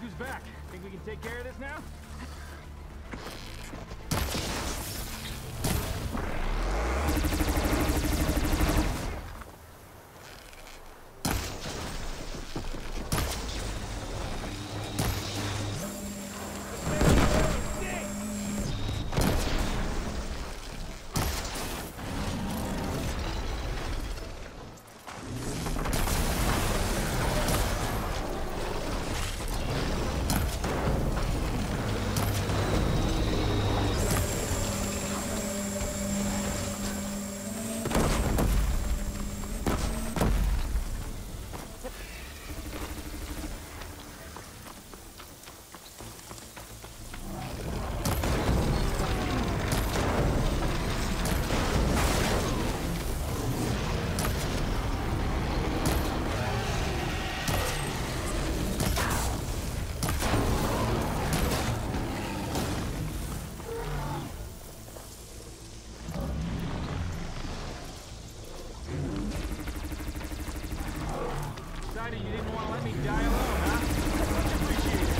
who's back. Think we can take care of this now? Decided you didn't want to let me die alone, huh? Much appreciated.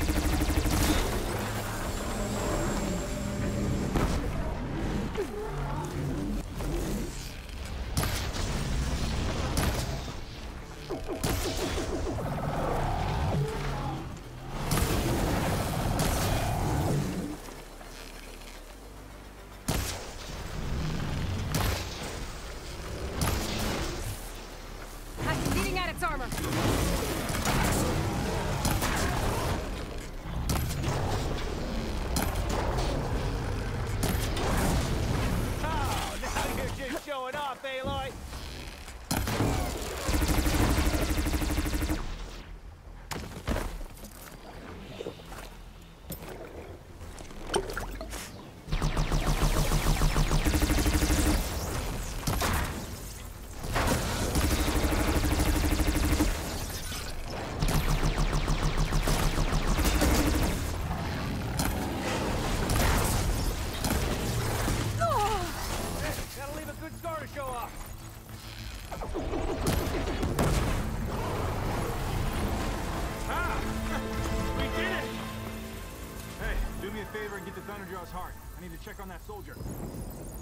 Getting at its armor. Oh, now you're just showing off, Aloy. Gotta leave a good scar to show off. Ah! We did it! Hey, do me a favor and get to Thunderjaw's heart. I need to check on that soldier.